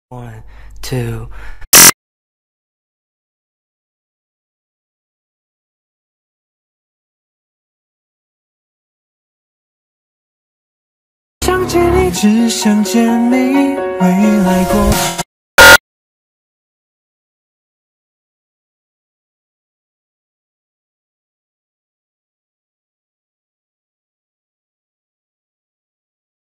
One, two。想见你，只想见你，未来过。